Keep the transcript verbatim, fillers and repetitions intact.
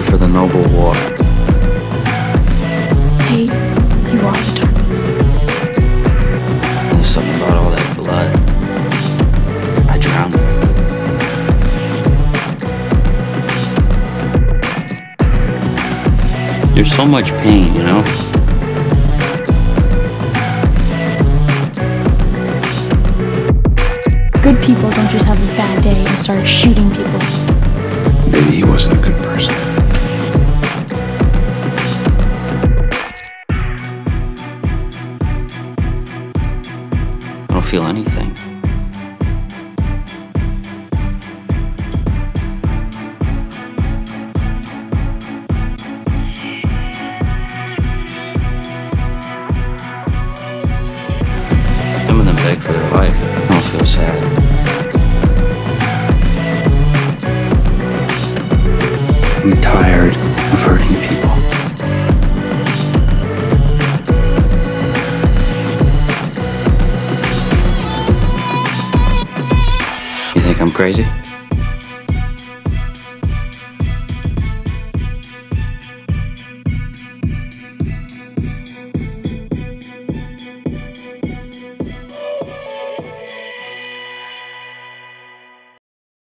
for the noble war. Hey, you are the darkness. There's something about all that blood. I drown. There's so much pain, you know? Good people don't just have a bad day and start shooting people. Maybe he wasn't a good person. I don't feel anything. Some of them beg for their life. I don't feel sad. I'm tired of hurting people. You think I'm crazy?